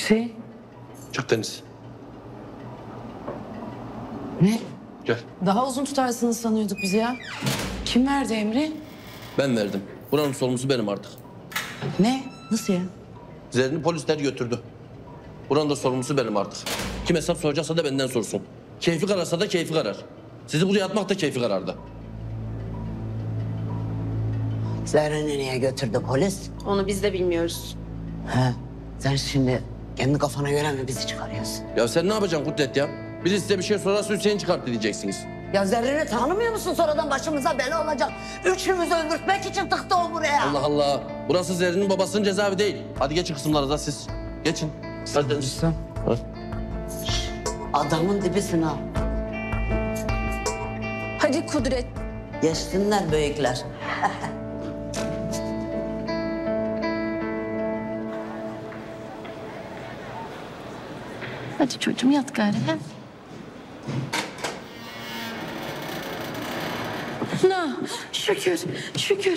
Hüseyin. Çık Deniz. Ne? Gel. Daha uzun tutarsınız sanıyorduk bizi ya. Kim verdi emri? Ben verdim. Buranın sorumlusu benim artık. Ne? Nasıl ya? Zerrin'i polisler götürdü. Buranın da sorumlusu benim artık. Kim hesap soracaksa da benden sorsun. Keyfi kararsa da keyfi karar. Sizi buraya atmak da keyfi karardı. Zerrin'i niye götürdü polis? Onu biz de bilmiyoruz. He. Sen şimdi kendi kafana göre mi bizi çıkarıyorsun? Ya sen ne yapacaksın Kudret ya? Biri size bir şey sorarsa Hüseyin çıkarttı diyeceksiniz. Ya Zerrin'i tanımıyor musun? Sonradan başımıza bela olacak. Üçümüzü öldürtmek için tıktı o buraya. Allah Allah. Burası Zerrin'in babasının cezaevi değil. Hadi geçin kısımlarınıza siz. Geçin. Hadi Deniz. Ha? Adamın dibisin ha. Hadi Kudret. Geçsinler büyükler. Hadi çocuğum yat gari. He? Na, şükür, şükür.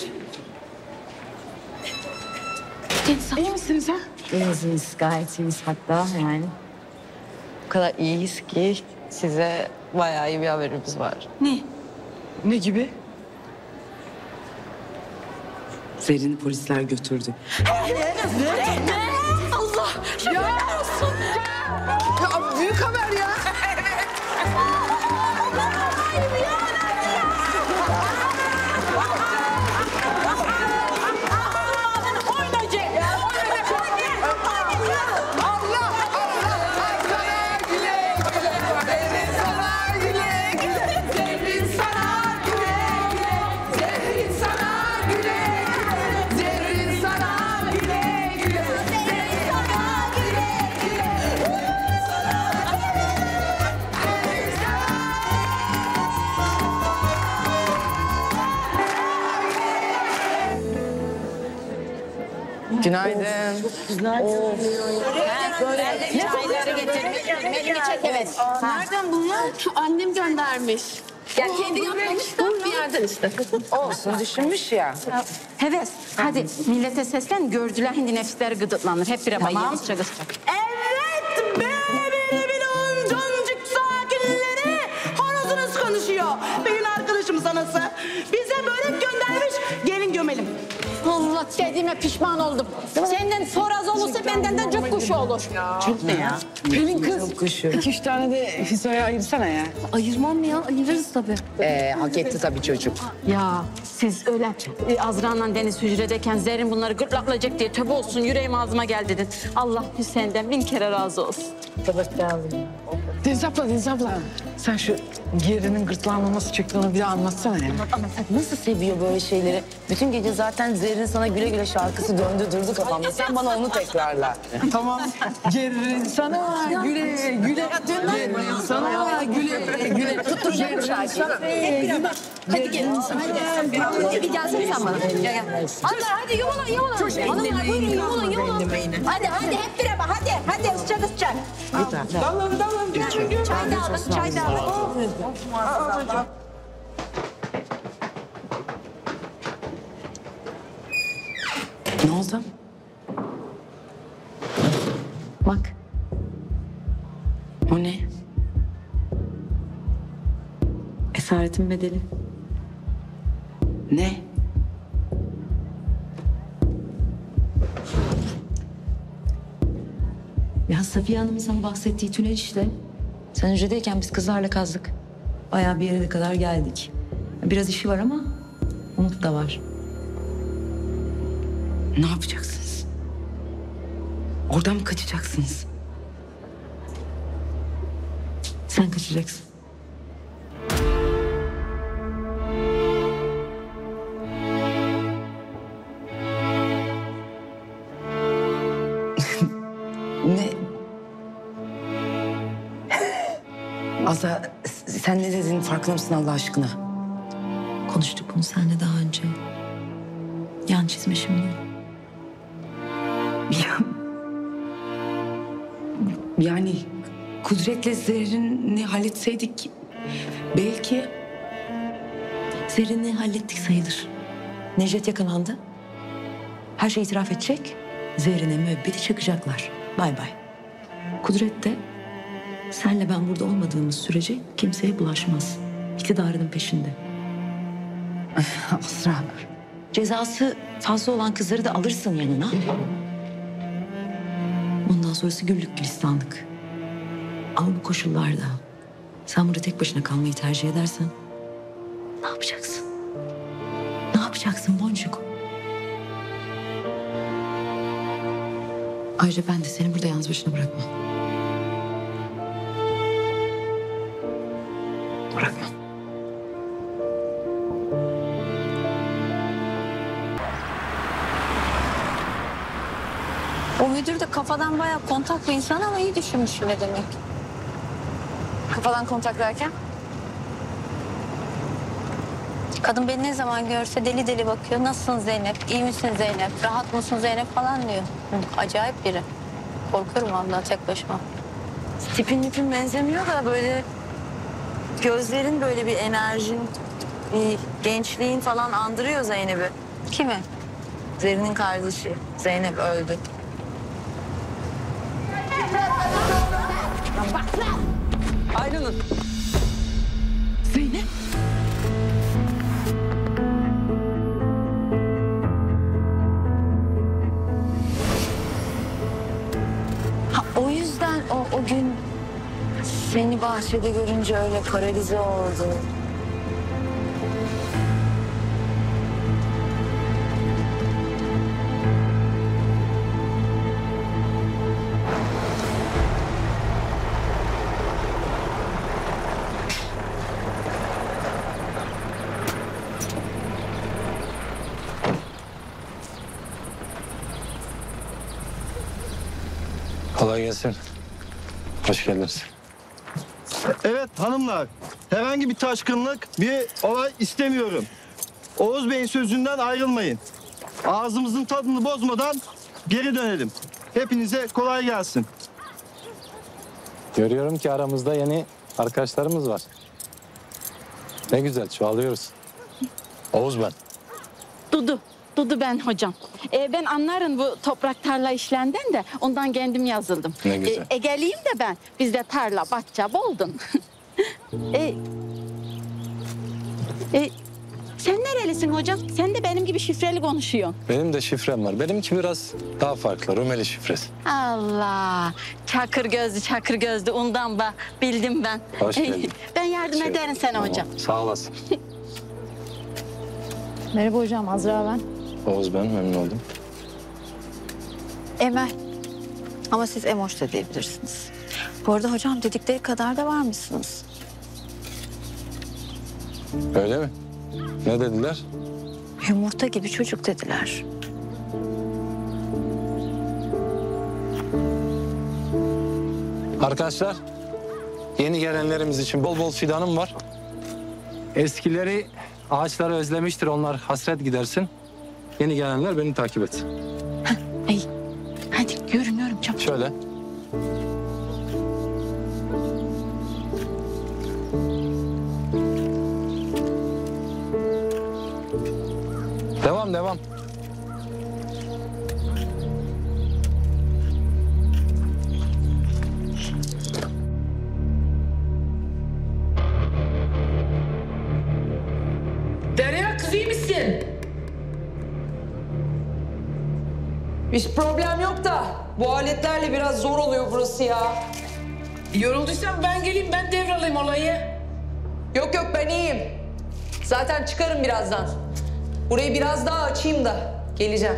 İyi misiniz ha? İyiyiz, gayet iyiyiz hatta yani. O kadar iyiyiz ki size bayağı iyi bir haberimiz var. Ne? Ne gibi? Zerrin'i polisler götürdü. Allah, şükürler olsun. Ya büyük haber ya. Günaydın. Çayları getirmiş. Elini çek evet. Nereden bunlar? Annem göndermiş. Ya kendi yapmamış da bir yerden işte. Olsun düşünmüş ya. Heves. Hadi millete seslen. Gördüler hindi nefisleri gıdıklanır. Hep bire bayılır çagısacak. Evet benim amcamcık sakinleri horozunuz konuşuyor. Benim arkadaşım sanası. Bize börek göndermiş gelin gömelim. Allah dediğime pişman oldum. Senden foraz olursa benden de cık kuşu olur. Çok ne ya? Pelin kız. Kuşu. 2-3 tane de Hüso'ya ayırsana ya. Ayırmam mı ya? Ayırırız tabii. Hak etti tabii çocuk. Ya siz öyle Azra'la Deniz hücredeyken Zerrin bunları gırtlaklayacak diye tövbe olsun yüreğim ağzıma gel dedin. Allah Hüseyin'den 1000 kere razı olsun. Deniz abla. Sen şu Geri'nin gırtlağına nasıl çıktığını bir de anlatsana ya. Nasıl seviyor böyle şeyleri? Bütün gece zaten Zerrin sana güle güle şarkısı döndü durdu kafamda. Sen bana onu tekrarla. Tamam. Gerin sana güle güle. Gerin sana güle güle. Tutturacağım şarkıyı. Hep bir ama. Hadi gel. Hadi bir gelsene sen bana. Gel. Hadi yuvalan. Hanımlar buyurun yuvalan. Hadi hep bir ama hadi ısıtacak. Dalın. Çay da alın. Ne oldu? Bak. O ne? Esaretin bedeli. Ne? Ya Safiye Hanım'ın sana bahsettiği tünel işte. Sen hücredeyken biz kızlarla kazdık. Bayağı bir yere kadar geldik. Biraz işi var ama umut da var. Ne yapacaksınız? Oradan mı kaçacaksınız? Sen kaçacaksın. Ne? Azra sen ne dedin farkında mısın Allah aşkına? Konuştuk bunu seninle daha önce. Yan çizme şimdi. Yani Kudret'le Zerrin'i halletseydik belki... Zerrin'i hallettik sayılır. Necdet yakalandı. Her şeyi itiraf edecek. Zerrin'e müebbeti çıkacaklar. Bay bay. Kudret de senle ben burada olmadığımız sürece kimseye bulaşmaz. İktidarının peşinde. Asra. Cezası fazla olan kızları da alırsın yanına. Ondan sonrası güllük gülistanlık. Ama bu koşullarda sen burada tek başına kalmayı tercih edersen ne yapacaksın? Ne yapacaksın Boncuk? Ayrıca ben de seni burada yalnız başına bırakmam. Bırakmam. O müdür de kafadan bayağı kontak bir insan ama iyi düşünmüş ne demek. Kafadan kontak derken? Kadın beni ne zaman görse deli deli bakıyor. Nasılsın Zeynep? İyi misin Zeynep? Rahat mısın Zeynep falan diyor. Acayip biri. Korkuyorum vallahi tek başıma. Tipin benzemiyor da böyle gözlerin böyle bir enerjin, bir gençliğin falan andırıyor Zeynep'i. Kimi? Zerrin'in kardeşi. Zeynep öldü. Ayrılın. Zeynep. Ha, o yüzden o gün seni bahçede görünce öyle paralize oldu. Kolay gelsin. Hoş geldiniz. Evet hanımlar, herhangi bir taşkınlık, bir olay istemiyorum. Oğuz Bey'in sözünden ayrılmayın. Ağzımızın tadını bozmadan geri dönelim. Hepinize kolay gelsin. Görüyorum ki aramızda yeni arkadaşlarımız var. Ne güzel, çoğalıyoruz. Oğuz ben. Dudu ben hocam. Ben anlarım bu toprak tarla işlerinden de ondan kendim yazıldım. Ne güzel. Egeliyim de ben. Bizde tarla, bahçe boldun. Sen nerelisin hocam? Sen de benim gibi şifreli konuşuyorsun. Benim de şifrem var. Benimki biraz daha farklı. Rumeli şifresi. Allah. Çakır gözlü ondan bildim ben. Hoş geldin. Ben yardım ederim sana hocam. Sağ olasın. Merhaba hocam, Azra ben. Oğuz ben, memnun oldum. Emel. Ama siz Emoş da diyebilirsiniz. Bu arada hocam dedikleri kadar da var mısınız? Öyle mi? Ne dediler? Yumurta gibi çocuk dediler. Arkadaşlar, yeni gelenlerimiz için bol bol fidanım var. Eskileri ağaçları özlemiştir, onlar hasret gidersin. Yeni gelenler beni takip etsin. Hadi görünüyorum çabuk. Şöyle. Devam. Derya kız iyi misin? Hiç problem yok da bu aletlerle biraz zor oluyor burası ya. Yorulduysan ben geleyim, ben devralayım olayı. Yok ben iyiyim. Zaten çıkarım birazdan. Burayı biraz daha açayım da geleceğim.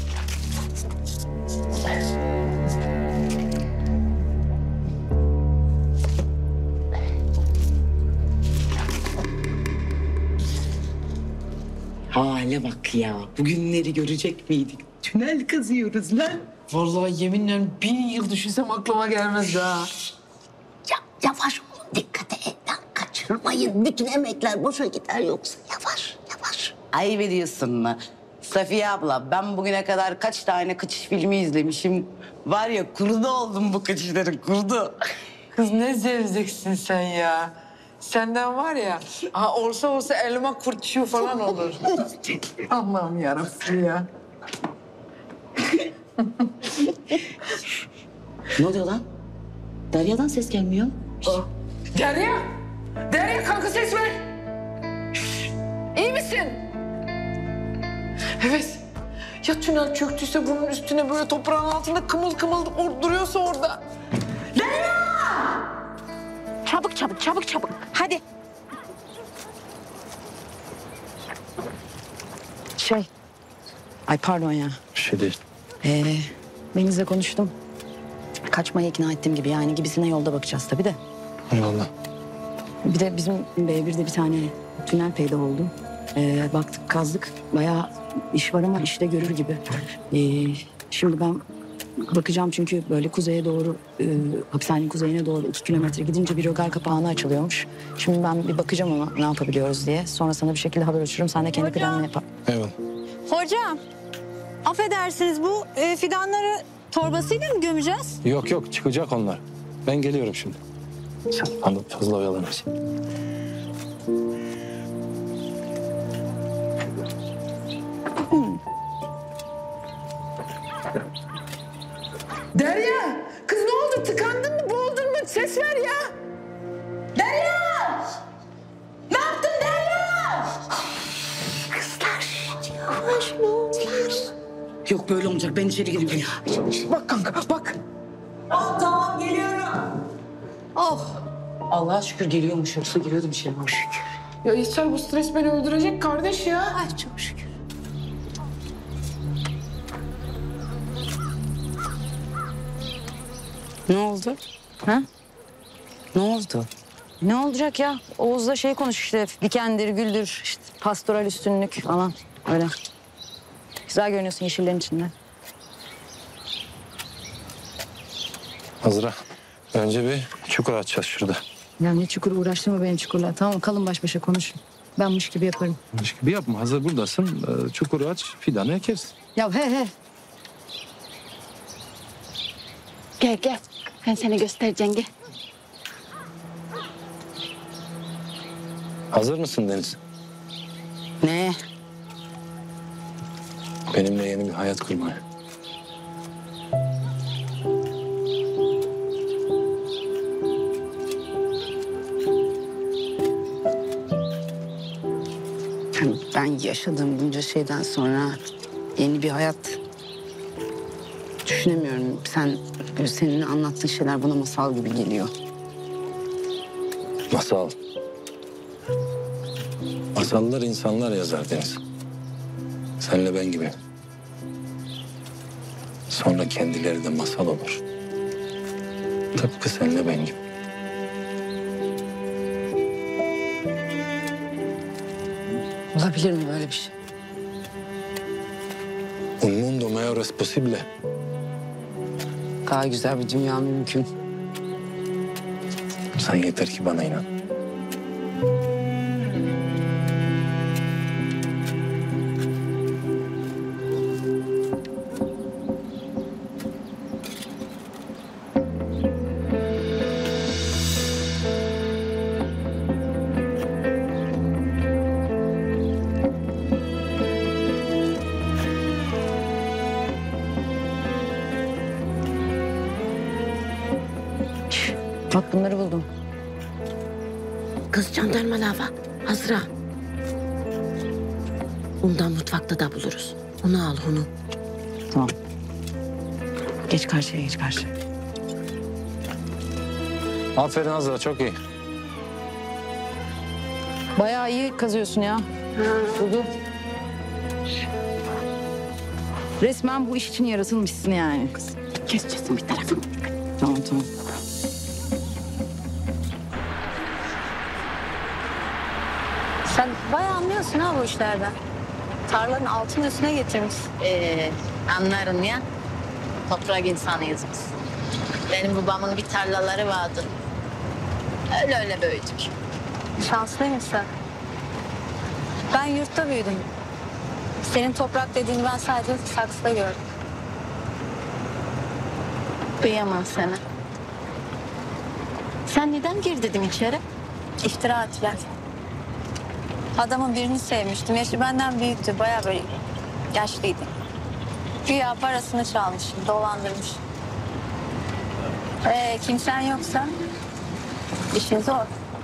Hale bak ya. Bugünleri görecek miydik? Tünel kazıyoruz lan. Vallahi yeminle 1000 yıl düşünsem aklıma gelmez daha. Ya, yavaş olun, dikkat etten kaçırmayın. Bütün emekler boşa gider yoksa. Yavaş. Ayıp ediyorsun mu? Safiye abla, ben bugüne kadar kaç tane kaçış filmi izlemişim. Var ya, kurdu oldum bu kaçışların, kurdu. Kız ne zevzeksin sen ya. Senden var ya, olsa elma kurtçuğu falan olur. Allah'ım yarabbim ya. Ne oluyor lan? Derya'dan ses gelmiyor. Derya! Derya kanka ses ver! İyi misin? Evet. Ya tünel çöktüyse bunun üstüne böyle toprağın altında kımıl kımıl duruyorsa orada. Çabuk çabuk çabuk çabuk. Hadi. Ay pardon ya. Bir şey değil. Deniz'le konuştum. Kaçmaya ikna ettiğim gibi yani gibisine yolda bakacağız tabii de. Eyvallah. Bir de bizim B1'de bir tane tünel peyda oldu. Baktık kazdık. Bayağı iş var ama işte görür gibi. Şimdi ben bakacağım çünkü böyle kuzeye doğru, hapishanenin kuzeyine doğru 2 kilometre gidince bir rögar kapağına açılıyormuş. Şimdi ben bir bakacağım ona ne yapabiliyoruz diye. Sonra sana bir şekilde haber uçururum. Sen de kendi planını yap. Eyvallah. Hocam, affedersiniz bu fidanları torbasıyla mı gömeceğiz? Yok yok çıkacak onlar. Ben geliyorum şimdi. Sen fazla oyalanma. Derya! Kız ne oldu? Tıkandın mı? Boğuldun mu? Ses ver ya! Derya! Ne yaptın Derya? Yok böyle olmayacak. Ben içeri gireyim. Bak kanka bak. Tamam geliyorum. Allah'a şükür geliyormuş. Yoksa giriyordu bir şey var. Ya İsmail bu stres beni öldürecek kardeş ya. Ay çok şükür. Ne oldu? Ha? Ne oldu? Ne olacak ya? Oğuz'la şey konuş işte. Dikendir, güldür, işte pastoral üstünlük falan. Öyle. Güzel görünüyorsun yeşillerin içinde. Azra. Önce bir çukur açacağız şurada. Ya ne çukur uğraştırma benim çukurla. Tamam kalın baş başa konuş. Benmiş gibi yaparım. Hiç gibi yapma. Hazır buradasın. Çukuru aç, fidanı ekersin. Ya he. Gel gel. Ben seni göstereceğim gel. Hazır mısın Deniz? Ne? Benimle yeni bir hayat kurmaya. Ben yaşadığım bunca şeyden sonra yeni bir hayat düşünemiyorum. Senin anlattığın şeyler bana masal gibi geliyor. Masal. Masallar insanlar yazar Deniz. Senle ben gibi. Sonra kendileri de masal olur. Tıpkı senle ben gibi. Olabilir mi böyle bir şey? Un mundo mejor es posible. Daha güzel bir dünya mümkün. Sen yeter ki bana inan. Bak bunları buldum. Kız jandarma lava. Azra. Ondan mutfakta da buluruz. Onu al onu. Tamam. Geç karşıya geç karşıya. Aferin Azra, çok iyi. Bayağı iyi kazıyorsun ya. Dudu. Resmen bu iş için yaratılmışsın yani. Kız. Keseceksin bir tarafını. Tamam. Sen bayağı anlıyorsun ha bu işlerden. Tarlanın altını üstüne getirmişsin. Anlarım ya. Toprak insanıyız biz. Benim babamın bir tarlaları vardı. Öyle büyüdük. Şanslıymışsın. Ben yurtta büyüdüm. Senin toprak dediğini ben sadece saksıda gördüm. Kıyamam sana. Sen neden gir dedim içeri? İftira ettiler. Adamın birini sevmiştim. Yaşı benden büyüktü. Bayağı böyle yaşlıydı. Güya parasını çalmış, dolandırmış. Kimsen yoksa işin zor.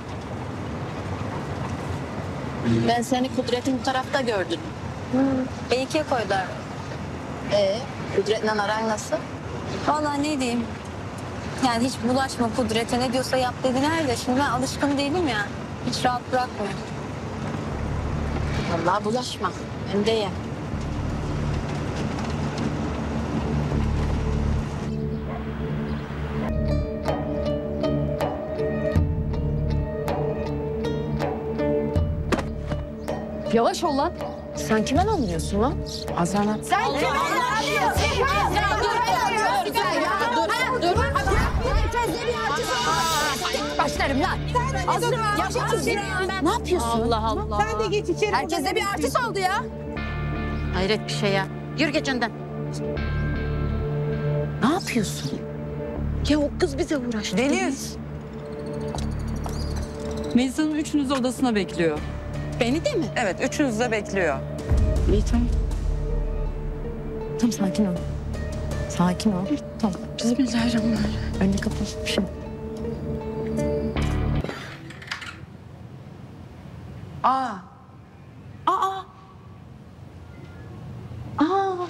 Ben seni Kudret'in bu tarafta gördüm. B2'ye koydular. Kudret'le aran nasıl? Vallahi ne diyeyim. Yani hiç bulaşma Kudret'e, ne diyorsa yap dediler de şimdi ben alışkın değilim ya. Hiç rahat bırakmıyor. Vallahi bulaşma. Hem de ye. Yavaş ol lan. Sen kime anlıyorsun lan? Azana. Sen kime Başlarım lan. Ne yapıyorsun? Allah Allah. Sen de geç içeri. Herkese bir artist oldu ya. Hayret bir şey ya. Yürü geç önden. Ne yapıyorsun? Ya o kız bize uğraştı. Deniz. Melisa Hanım üçünüzü odasına bekliyor. Beni de mi? Evet, üçünüz de bekliyor. İyi tamam. Tamam sakin ol. Sakin ol. Tamam. Bismillahirrahmanirrahim. Önünü kapat. Bir şey. Aa. Aa. Aa.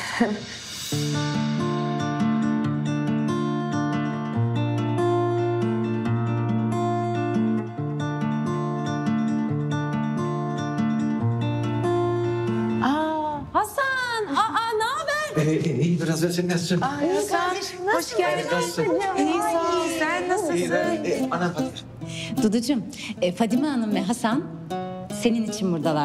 Hasan, ne haber? İyi biraz sen nasılsın? Hasan, hoş geldin. İyi sağ ol. Sen nasılsın? Ana hadi. Duducuğum, Fadime Hanım ve Hasan senin için buradalar.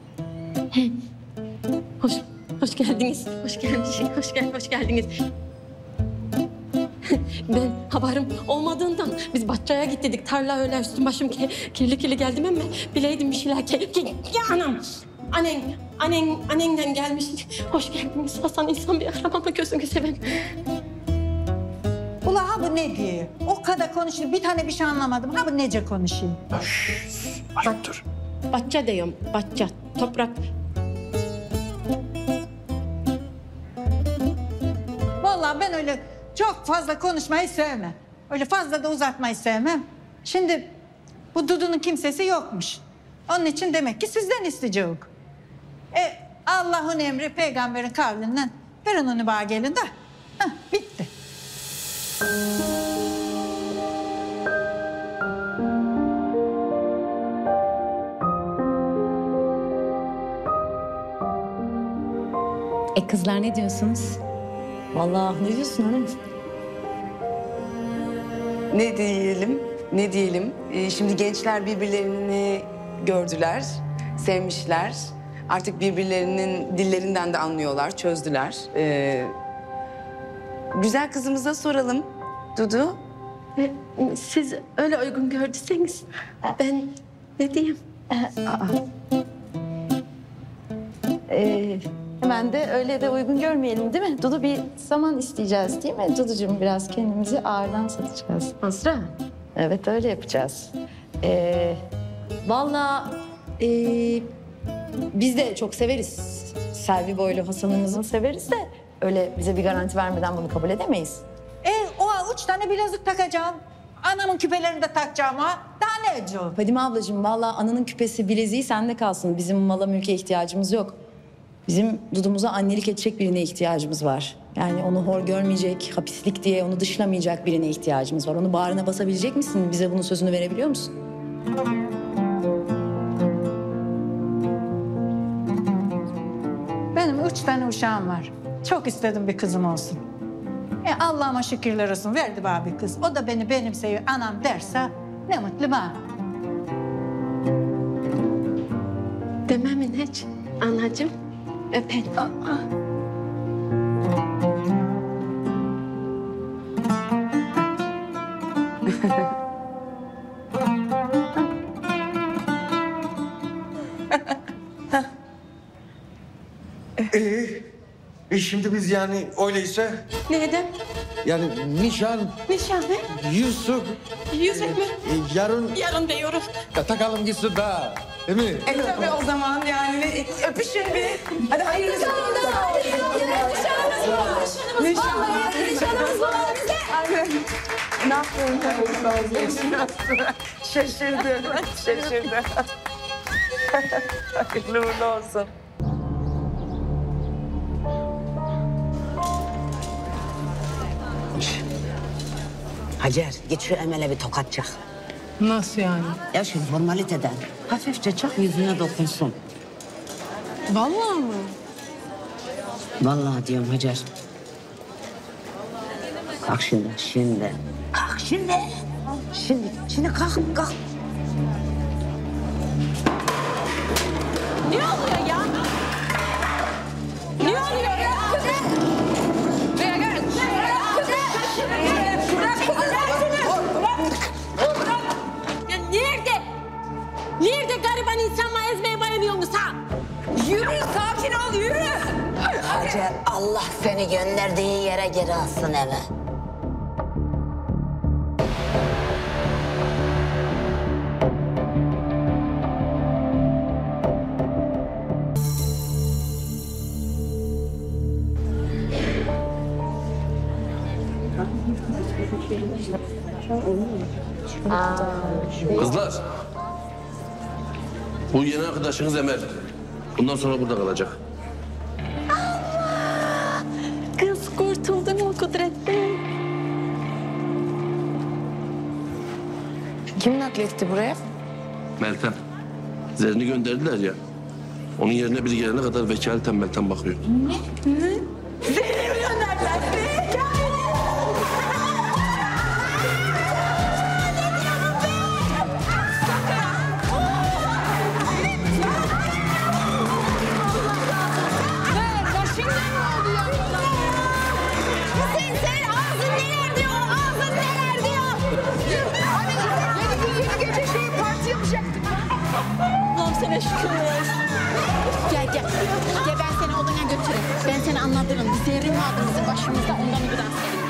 Hoş geldiniz. Hoş geldiniz. Ben haberim olmadığından biz bahçeye gittik. Tarla öyle üstüm başım kirli geldim ama bileydim bir şeyler anam. Annenden gelmiş. Hoş geldiniz Hasan. İnsan bir aramama gözünü seveyim. Ula ha bu ne diye? O kadar konuşuyor. Bir tane bir şey anlamadım. Ha bu nece konuşayım? Dur. Bahçe diyorum. Bahçe. Toprak. Vallahi ben öyle çok fazla konuşmayı sevmem. Öyle fazla da uzatmayı sevmem. Şimdi bu Dudu'nun kimsesi yokmuş. Onun için demek ki sizden isteyecek. Allah'ın emri peygamberin kavlinden verin onu bana gelin de. Bitti. Kızlar ne diyorsunuz? Vallahi ne diyorsun hanım? Ne diyelim? Şimdi gençler birbirlerini gördüler, sevmişler. Artık birbirlerinin dillerinden de anlıyorlar, çözdüler. Güzel kızımıza soralım, Dudu. Siz öyle uygun gördüyseniz ben ne diyeyim? Hemen de öyle de uygun görmeyelim değil mi? Dudu bir zaman isteyeceğiz değil mi? Duducuğum biraz kendimizi ağırdan satacağız. Azra. Evet öyle yapacağız. Vallahi biz de çok severiz. Selvi boylu Hasan'ımızı severiz de öyle bize bir garanti vermeden bunu kabul edemeyiz. O 3 tane bilezik takacağım. Anamın küpelerini de takacağım ha. Daha ne edeceğim? Fadime ablacığım vallahi ananın küpesi bileziği sende kalsın. Bizim mala mülke ihtiyacımız yok. Bizim Dudu'muza annelik edecek birine ihtiyacımız var. Yani onu hor görmeyecek, hapislik diye onu dışlamayacak birine ihtiyacımız var. Onu bağrına basabilecek misin? Bize bunun sözünü verebiliyor musun? Benim 3 tane uşağım var. Çok istedim bir kızım olsun. Allah'ıma şükürler olsun verdi bana bir kız. O da beni benimseyiyor anam derse ne mutlu bana. Dememin hiç anacığım. Öperim. Şimdi biz yani öyleyse Neden? yani nişan, Nişan ne? yüzük, Yüzük mü? yarın diyoruz. takalım gitsin daha. Değil mi? Tabii o zaman yani öpüşün bir. Hadi hayırlısı. Nişanımız var. Nişanımız var. Ne yapıyorsun? Şaşırdı. Şaşırdı. Hayırlı uğurlu olsun. Hacer git şu Emel'e bir tokat çak. Nasıl yani? Ya şu formaliteden hafifçe çak yüzüne dokunsun. Vallahi mı? Vallahi diyorum Hacer. Kalk şimdi. Kalk şimdi. Şimdi kalk. Ne oluyor ya? Ne oluyor ya? Buraya gel. Ya nerede gariban insanla ezmeye bayılıyorsunuz ha? Yürü, sakin ol, yürü. Hacer Allah seni gönderdiği yere geri alsın eve. Kızlar. Bu yeni arkadaşınız Emel. Bundan sonra burada kalacak. Kız kurtuldun mu Kudret'ten? Kim nakletti buraya? Meltem. Zerrin'i gönderdiler ya. Onun yerine biri gelene kadar vekaleten Meltem bakıyor. Allah'ım sana şükür. Gel. Gel ben seni odana götüreyim. Ben seni anlatırım. Bir zerrin vardı bizim başımızda. Ondan bir dans edelim.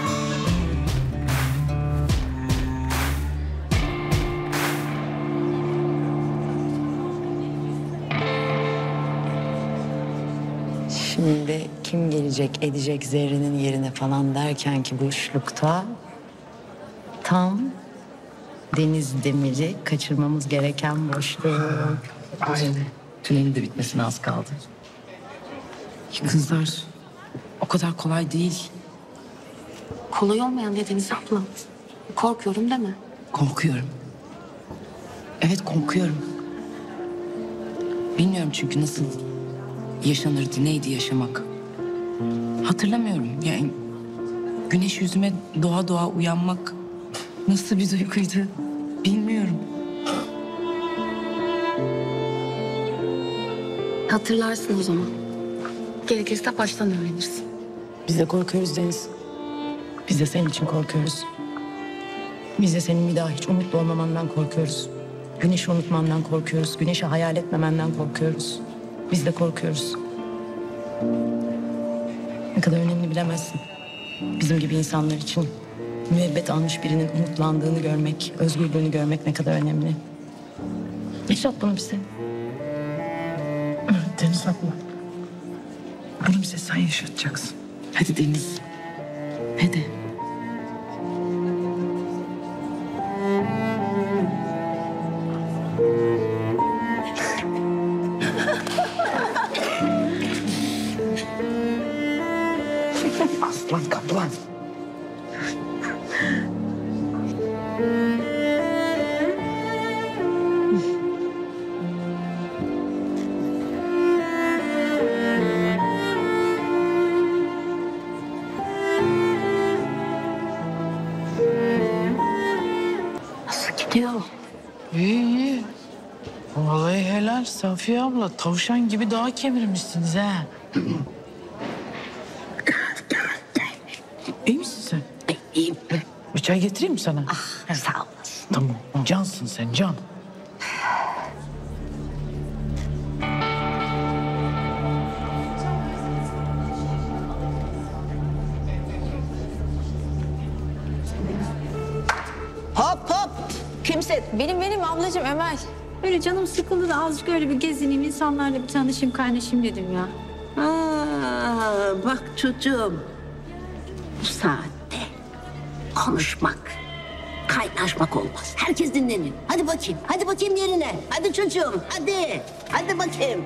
Şimdi kim gelecek edecek Zerrin'in yerine falan derken ki bu üçlükte tam Deniz Demir'i kaçırmamız gereken boşluk. Aynen. Tünelin de bitmesine az kaldı. Kızlar o kadar kolay değil. Kolay olmayan dediniz abla. Korkuyorum değil mi? Korkuyorum. Evet korkuyorum. Bilmiyorum çünkü nasıl yaşanırdı, neydi yaşamak. Hatırlamıyorum yani güneş yüzüme doğa uyanmak nasıl bir duyguydu bilmiyorum. Hatırlarsın o zaman. Gerekirse baştan öğrenirsin. Biz de korkuyoruz Deniz. Biz de senin için korkuyoruz. Biz de senin bir daha hiç umutlu olmamandan korkuyoruz. Güneşi unutmandan korkuyoruz. Güneşi hayal etmemenden korkuyoruz. Biz de korkuyoruz. Ne kadar önemli bilemezsin. Bizim gibi insanlar için müebbet almış birinin umutlandığını görmek, özgürlüğünü görmek ne kadar önemli. Yaşat bunu bize. Deniz abla. Bunu bize sen yaşatacaksın. Hadi Deniz. Hadi. Aslan kaplan. İyi. Vallahi helal Safiye abla. Tavşan gibi dağ kemirmişsiniz ha. İyi misin sen? İyiyim. Bir çay getireyim mi sana? Sağ olasın. Tamam. Cansın sen can. Hop. Kimsin? Benim ablacığım Emel. Öyle canım sıkıldı da azıcık öyle bir gezineyim, insanlarla bir tanışayım, kaynaşayım dedim ya. Bak çocuğum. Bu saatte konuşmak, kaynaşmak olmaz. Herkes dinleniyor. Hadi bakayım, hadi bakayım yerine. Hadi çocuğum, hadi. Hadi bakayım.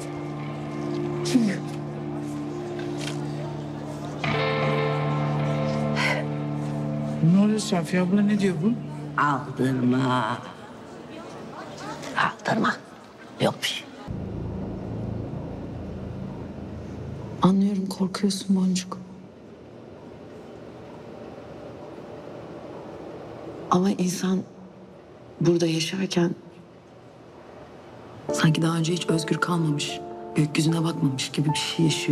Ne oluyor Safiye abla, ne diyor bu? Aldırma. Aldırma. Yok bir şey. Anlıyorum, korkuyorsun Boncuk. Ama insan burada yaşarken sanki daha önce hiç özgür kalmamış, gökyüzüne bakmamış gibi bir şey yaşıyor.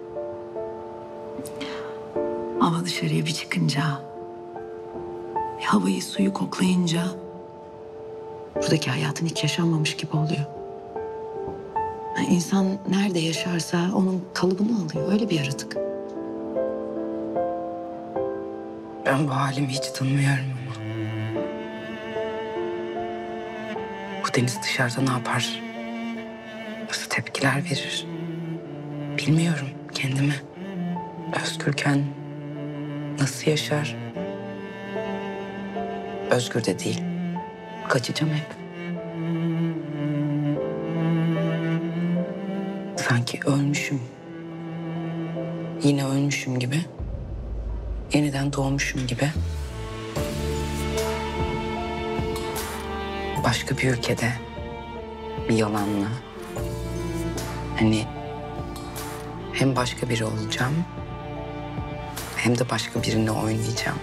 Ama dışarıya bir çıkınca, bir havayı, suyu koklayınca buradaki hayatın hiç yaşanmamış gibi oluyor. Yani insan nerede yaşarsa onun kalıbını alıyor. Öyle bir yaratık. Ben bu halimi hiç tanımıyorum ama. Bu Deniz dışarıda ne yapar? Nasıl tepkiler verir? Bilmiyorum kendimi. Özgürken nasıl yaşar? Özgür de değil. Kaçacağım hep. Sanki ölmüşüm. Yine ölmüşüm gibi. Yeniden doğmuşum gibi. Başka bir ülkede bir yalanla. Hani hem başka biri olacağım hem de başka birini oynayacağım.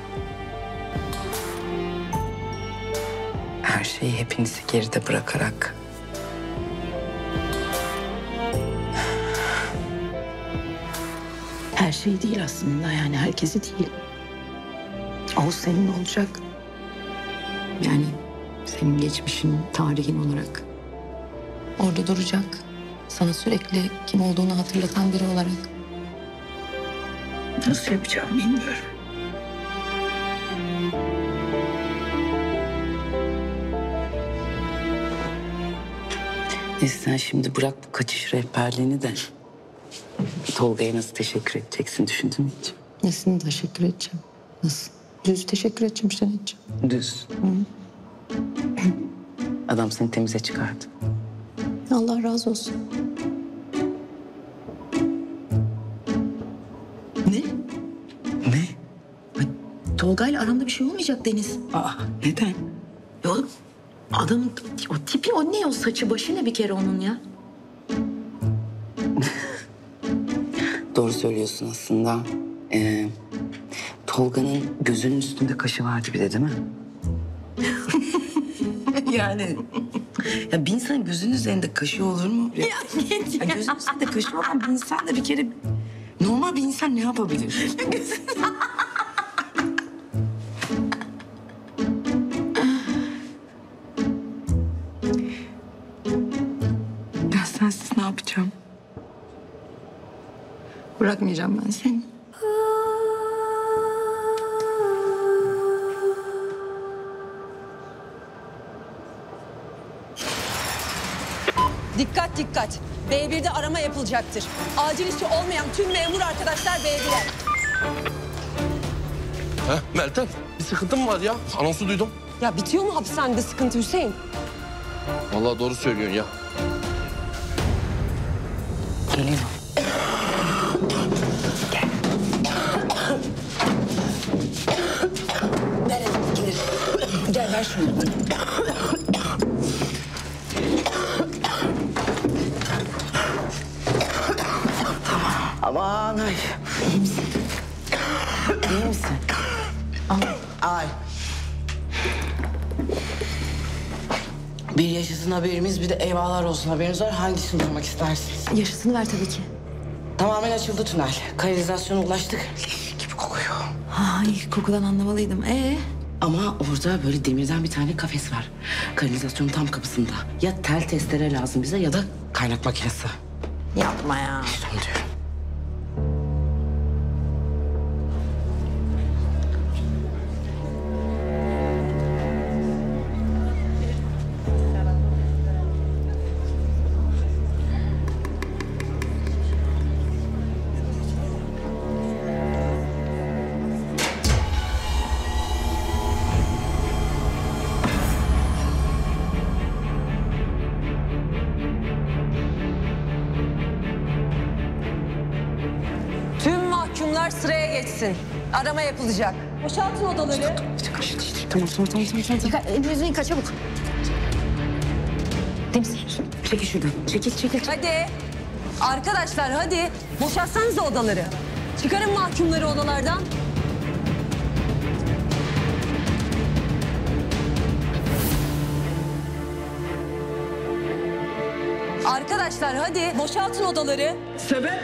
Her şeyi, hepinizi geride bırakarak. Her şey değil aslında, yani herkesi değil. Oğuz senin olacak. Yani senin geçmişin, tarihin olarak. Orada duracak. Sana sürekli kim olduğunu hatırlatan biri olarak. Nasıl yapacağım bilmiyorum. Neyse sen şimdi bırak bu kaçış rehberliğini de. Tolga'ya nasıl teşekkür edeceksin düşündün mü hiç? Nesine teşekkür edeceğim? Nasıl? Düz teşekkür edeceğim işte, ne edeceğim? Düz. Adam seni temize çıkardı. Allah razı olsun. Ne? Ne? Tolga'yla aramda bir şey olmayacak Deniz. Aa, neden? Ya oğlum, adamın o tipi, o ne, o saçı başı ne bir kere onun ya? Doğru söylüyorsun aslında. Tolga'nın gözünün üstünde kaşı vardı bir de değil mi? Yani ya bir insanın gözünün üzerinde kaşı olur mu? Ya gözünün üzerinde kaşı olan bir insan da bir kere normal bir insan ne yapabilir? Ben sensiz ne yapacağım? Bırakmayacağım ben seni. Dikkat dikkat. B1'de arama yapılacaktır. Acil işi olmayan tüm memur arkadaşlar B1'e. Ha Meltem, bir sıkıntın mı var ya? Anonsu duydum. Ya bitiyor mu hapishanede sıkıntı Hüseyin? Vallahi doğru söylüyorsun ya. Geliyor. Ver elindekileri. Gel ver şunu. Aman ay. İyi misin? İyi misin? Ay. Bir yaşasın haberimiz, bir de eyvahlar olsun haberiniz var. Hangisini duymak istersiniz? Yaşasını ver tabii ki. Tamamen açıldı tünel. Kanalizasyona ulaştık. Leş gibi kokuyor. Ay, kokudan anlamalıydım. Ama orada böyle demirden bir tane kafes var. Kanalizasyonun tam kapısında. Ya tel testere lazım bize ya da kaynak makinesi. Yapma ya. İşte onu diyorum. sıraya geçsin. Arama yapılacak. Boşaltın odaları. Tamam. Elinizi yıka çabuk. Temiz. Çekil şuradan. Çekil. Hadi. Arkadaşlar hadi. Boşaltsanıza odaları. Çıkarın mahkumları odalardan. Arkadaşlar hadi. Boşaltın odaları. Sebep?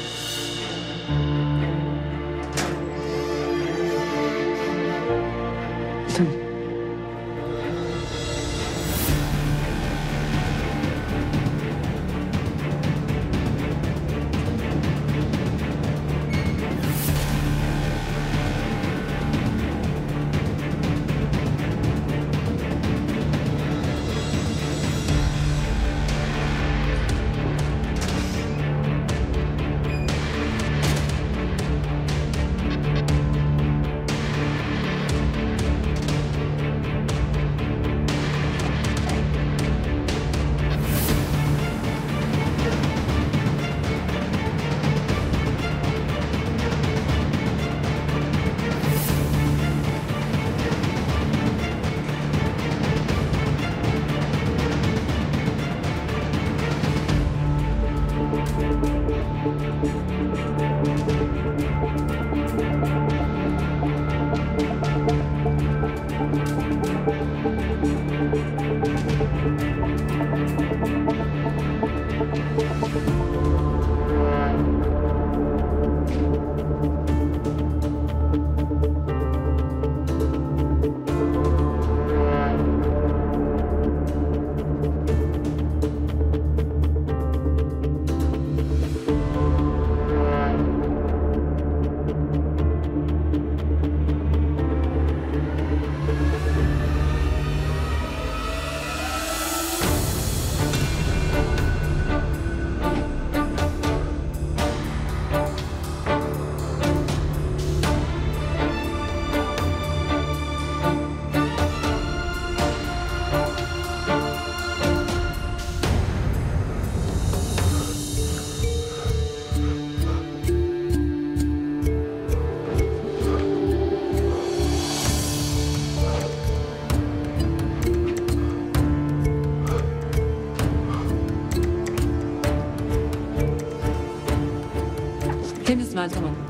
Temiz Meltem Hanım.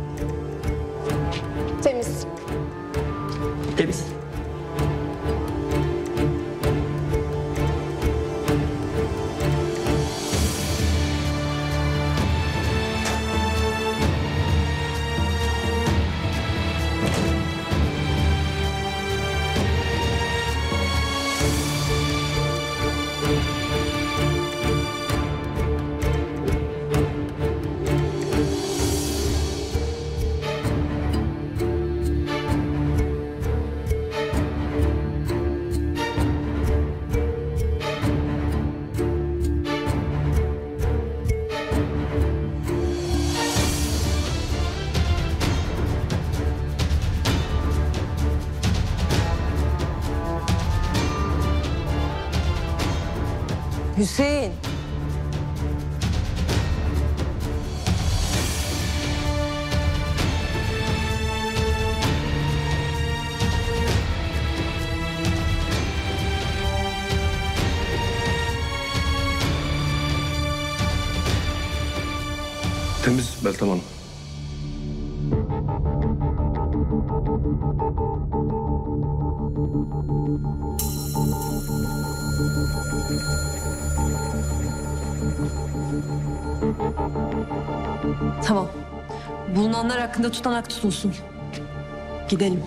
Temiz. Temiz. Hüseyin. Temiz Meltem Hanım. Tamam. Bulunanlar hakkında tutanak tutulsun. Gidelim.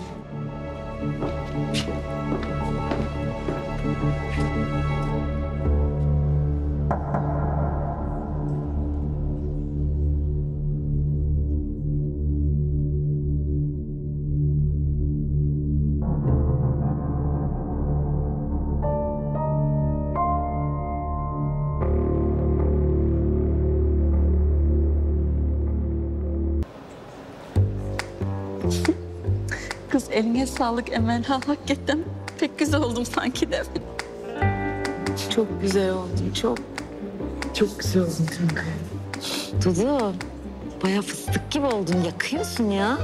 Kız eline sağlık Emel. Hakikaten pek güzel oldum sanki de. Çok güzel oldun, çok. Çok güzel oldun kanka. Dudu. bayağı fıstık gibi oldun. Yakıyorsun ya.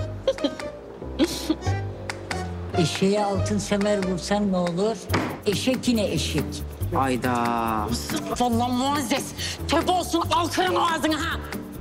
Eşeğe altın semer vursan ne olur? Eşek yine eşek. Hayda. Vallahi Muazzez. Tövbe olsun al kırın ağzını ha.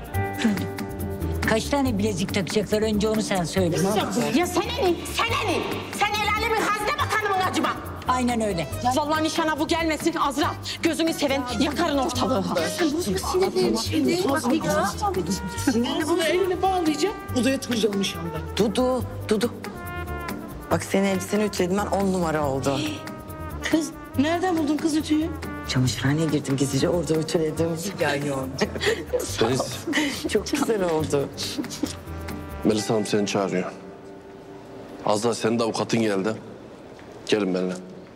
Kaç tane bilezik takacaklar önce onu sen söyle. Ya sana ne? Sana ne? Sen el alemin hazne bakanı mı acaba? Aynen öyle. Vallahi nişana bu gelmesin Azra. Gözünü seven yakarın ortalığı. Sen bozma sinirlerini şimdi. Şimdi bunu elini bağlayacağım. Odaya tıkacağım nişanda. Dudu. Bak senin elbiseni ütüledim ben 10 numara oldu. Kız nereden buldun kız ütüyü? Çamaşırhaneye girdim gizlice orada ütüledim. Yani oldu. Deniz, Çok güzel oldu. Melisa Hanım seni çağırıyor. Az daha senin de avukatın geldi. Gelin benimle.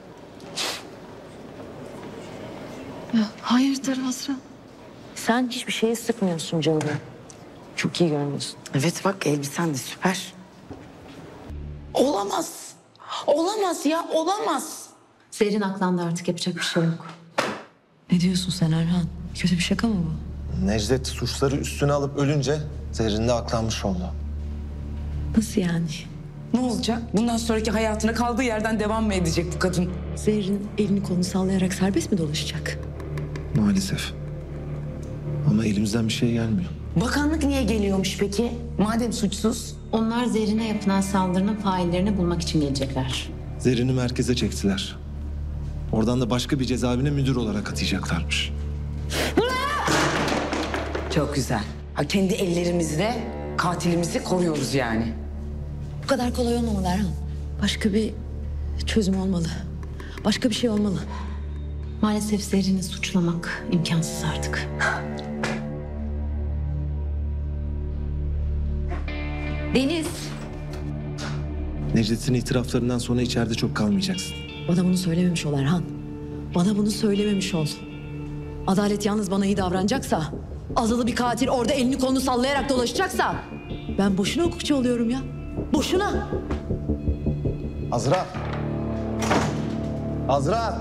Hayırdır Azra? Sen hiçbir şeye sıkmıyorsun canım. Çok iyi görünüyorsun. Evet bak elbisen de süper. Olamaz. Olamaz ya olamaz. Zerrin aklandı artık yapacak bir şey yok. Ne diyorsun sen Erhan? Kötü bir şaka mı bu? Necdet suçları üstüne alıp ölünce Zerrin de aklanmış oldu. Nasıl yani? Ne olacak? Bundan sonraki hayatına kaldığı yerden devam mı edecek bu kadın? Zerrin elini kolunu sallayarak serbest mi dolaşacak? Maalesef. Ama elimizden bir şey gelmiyor. Bakanlık niye geliyormuş peki? Madem suçsuz. Onlar Zerrin'e yapılan saldırının faillerini bulmak için gelecekler. Zerrin'i merkeze çektiler. Oradan da başka bir cezaevine müdür olarak atayacaklarmış. Çok güzel. Ha, kendi ellerimizle katilimizi koruyoruz yani. Bu kadar kolay olmamalı Erhan. Başka bir çözüm olmalı. Başka bir şey olmalı. Maalesef Zerrin'i suçlamak imkansız artık. Deniz. Necdet'in itiraflarından sonra içeride çok kalmayacaksın. Bana bunu söylememiş ol Erhan. Bana bunu söylememiş ol. Adalet yalnız bana iyi davranacaksa, azılı bir katil orada elini kolunu sallayarak dolaşacaksa, ben boşuna hukukçu oluyorum ya. Boşuna. Azra! Azra!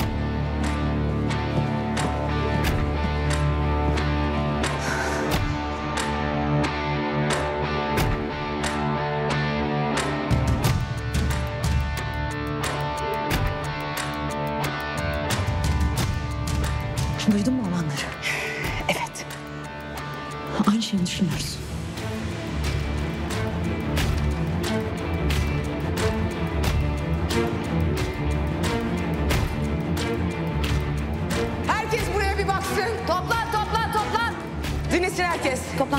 Duydun mu olanları? Evet. Aynı şeyi düşünüyoruz. Herkes buraya bir baksın. Toplan. Dinlesin herkes. Toplan.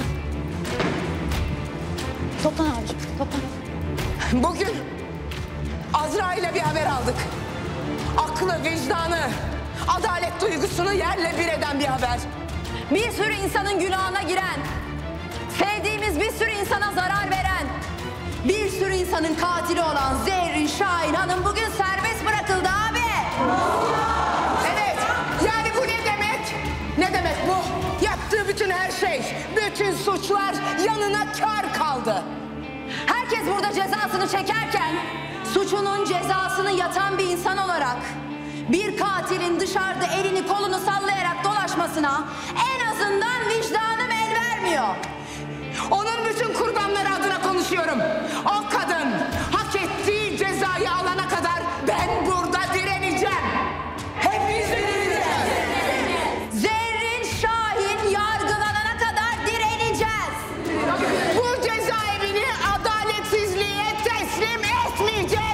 Toplan abicim, toplan. Bugün Azra ile bir haber aldık. Aklı, vicdanı, adalet duygusunu yerle bir eden bir haber. Bir sürü insanın günahına giren, sevdiğimiz bir sürü insana zarar veren, bir sürü insanın katili olan Zerrin Şahin Hanım bugün serbest bırakıldı abi. Evet, yani bu ne demek? Ne demek bu? Yaptığı bütün her şey, bütün suçlar yanına kâr kaldı. Herkes burada cezasını çekerken suçunun cezasını yatan bir insan olarak bir katilin dışarıda elini kolunu sallayarak dolaşmasına en azından vicdanım el vermiyor. Onun bütün kurbanları adına konuşuyorum. O kadın hak ettiği cezayı alana kadar ben burada direneceğim. Hepimiz direneceğiz. Zerrin Şahin yargılanana kadar direneceğiz. Bu cezaevini adaletsizliğe teslim etmeyeceğiz.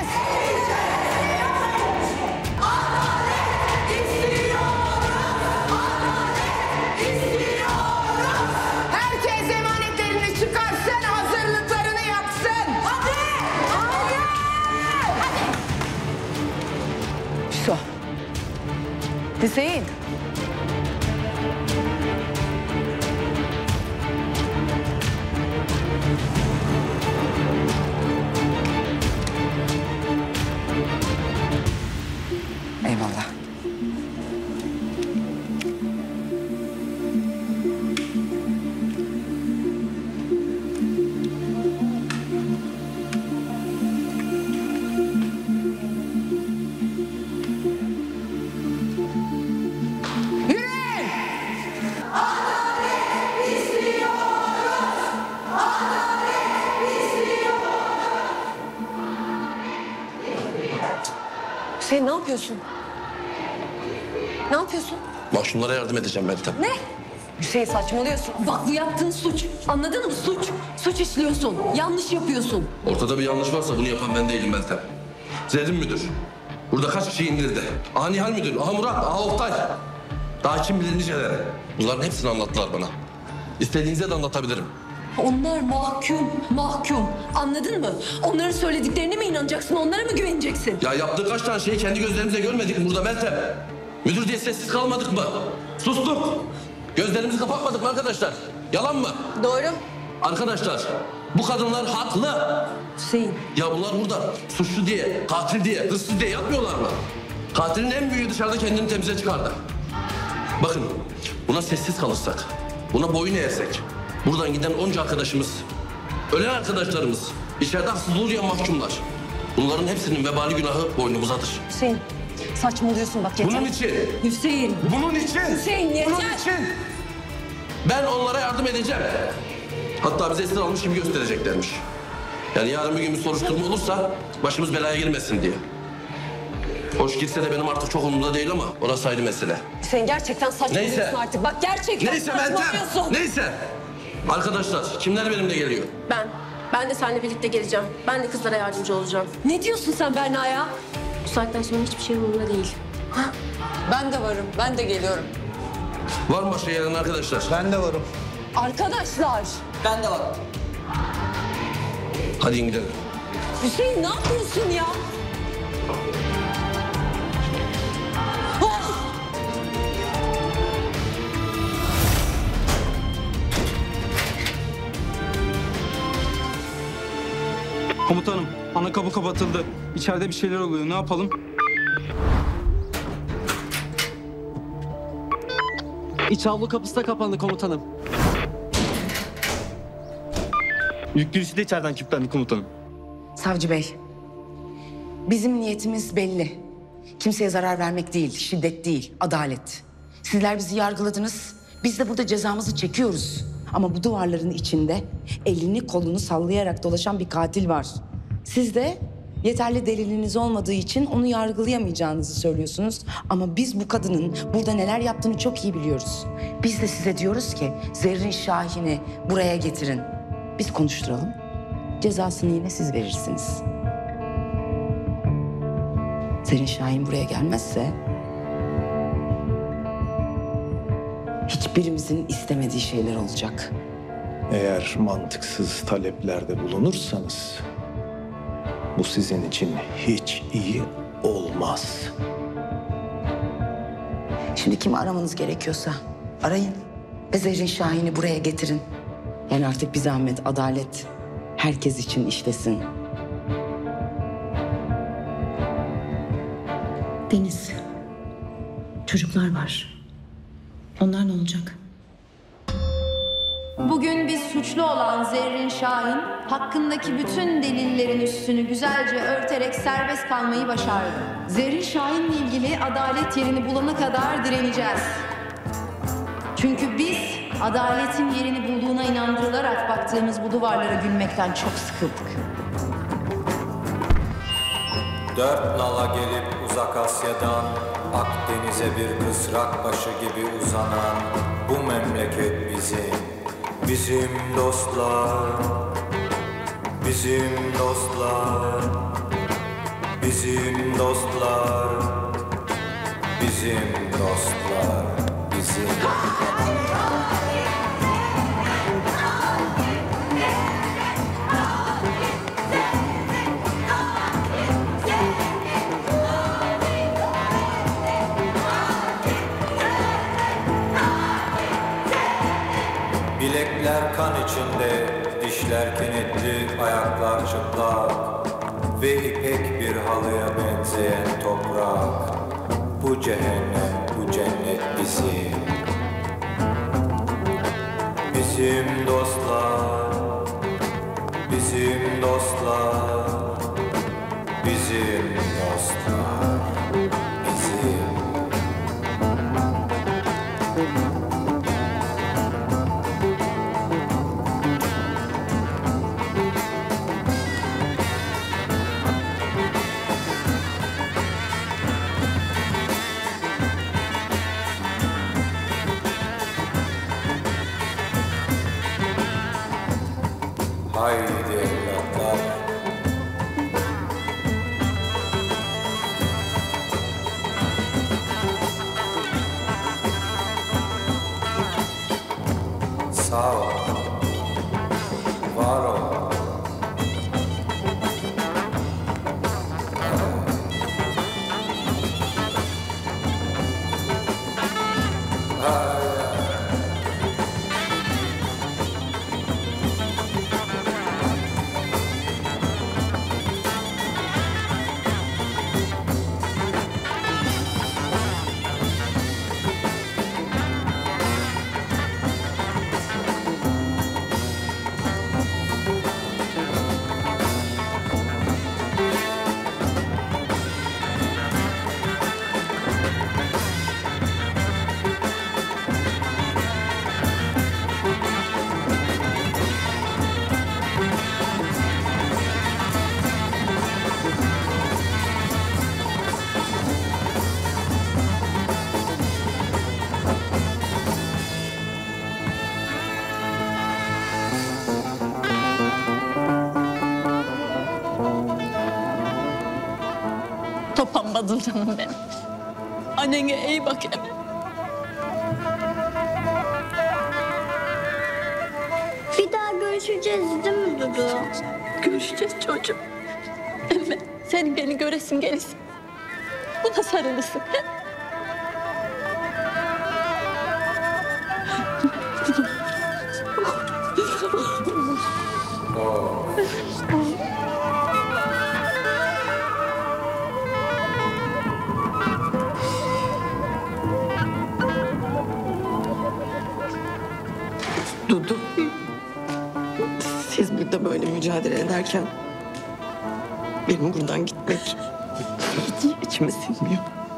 Herkes emanetlerini çıkarsın, hazırlıklarını yapsın. Hadi! Şu. Hüseyin. Eyvallah. Hüseyin ne yapıyorsun? Ne yapıyorsun? Mahkumlara yardım edeceğim Meltem. Ne? Hüseyin saçmalıyorsun. Bak bu yaptığın suç. Anladın mı? Suç. Suç işliyorsun. Yanlış yapıyorsun. Ortada bir yanlış varsa bunu yapan ben değilim Meltem. Zerrin müdür. Burada kaç kişi indirdi? Aha Nihal müdür, aha Murat, aha Oktay. Daha kim bilir niceleri. Bunların hepsini anlattılar bana. İstediğinize de anlatabilirim. Onlar mahkum. Anladın mı? Onların söylediklerine mi inanacaksın? Onlara mı güveneceksin? Ya yaptığı kaç tane şeyi kendi gözlerimize görmedik mi burada Meltem? Müdür diye sessiz kalmadık mı? Sustuk. Gözlerimizi kapatmadık mı arkadaşlar? Yalan mı? Doğru. Arkadaşlar bu kadınlar haklı. Hüseyin. Ya bunlar burada suçlu diye, katil diye, hırsız diye yapmıyorlar mı? Katilin en büyüğü dışarıda kendini temize çıkardı. Bakın buna sessiz kalırsak, buna boyun eğersek, buradan giden onca arkadaşımız, ölen arkadaşlarımız, içeride haksızlığa uğrayan mahkumlar. Bunların hepsinin vebali günahı boynumuzadır. Hüseyin saçmalıyorsun bak yeter. Bunun için. Hüseyin. Bunun için. Hüseyin yeter. Bunun için. Ben onlara yardım edeceğim. Hatta bize esir almış gibi göstereceklermiş. Yani yarın bir gün bir soruşturma olursa başımız belaya girmesin diye. Hoş girse de benim artık çok umurumda değil ama orası ayrı mesele. Hüseyin gerçekten saçmalıyorsun Neyse. artık. Bak gerçekten Neyse saçmalıyorsun. Meltem. Neyse. Arkadaşlar kimler benimle geliyor? Ben de seninle birlikte geleceğim. Ben de kızlara yardımcı olacağım. Ne diyorsun sen Berna ya? Bu saatten sonra hiçbir şey umurumda değil. Ben de varım. Ben de geliyorum. Var mı başka gelen arkadaşlar? Ben de varım. Arkadaşlar. Ben de varım. Hadi gidelim. Hüseyin ne yapıyorsun ya? Komutanım, ana kapı kapatıldı. İçeride bir şeyler oluyor. Ne yapalım? İç avlu kapısı da kapandı komutanım. Yük girişi de içeriden kilitlendi komutanım. Savcı bey, bizim niyetimiz belli. Kimseye zarar vermek değil, şiddet değil, adalet. Sizler bizi yargıladınız, biz de burada cezamızı çekiyoruz. Ama bu duvarların içinde elini kolunu sallayarak dolaşan bir katil var. Siz de yeterli deliliniz olmadığı için onu yargılayamayacağınızı söylüyorsunuz. Ama biz bu kadının burada neler yaptığını çok iyi biliyoruz. Biz de size diyoruz ki Zerrin Şahin'i buraya getirin. Biz konuşturalım. Cezasını yine siz verirsiniz. Zerrin Şahin buraya gelmezse hiçbirimizin istemediği şeyler olacak. Eğer mantıksız taleplerde bulunursanız bu sizin için hiç iyi olmaz. Şimdi kimi aramanız gerekiyorsa arayın ve Zerrin Şahin'i buraya getirin. Yani artık bir zahmet, adalet herkes için işlesin. Deniz, çocuklar var. Onlar ne olacak? Bugün biz suçlu olan Zerrin Şahin hakkındaki bütün delillerin üstünü güzelce örterek serbest kalmayı başardı. Zerrin Şahin'le ilgili adalet yerini bulana kadar direneceğiz. Çünkü biz adaletin yerini bulduğuna inandırılarak baktığımız bu duvarlara gülmekten çok sıkıldık. Dört nala gelip uzak Asya'dan Akdeniz'e bir kısrak başı gibi uzanan bu memleket bizim dostlar, bizim dostlar, bizim dostlar, bizim dostlar, bizim. Bilekler kan içinde, dişler kenetli, ayaklar çıplak ve ipek bir halıya benzeyen toprak. Bu cehennem, bu cennet bizim. Bizim dostlar, bizim dostlar, bizim dostlar, bizim. Topanmadım canım benim. Annene iyi bak Emre. Bir daha görüşeceğiz değil mi Dudu? Görüşeceğiz çocuğum. Emre senin beni göresin gelirsin. Bu da sarılırsın. Dudu. Siz burada böyle mücadele ederken benim buradan gitmek hiç içime sinmiyor.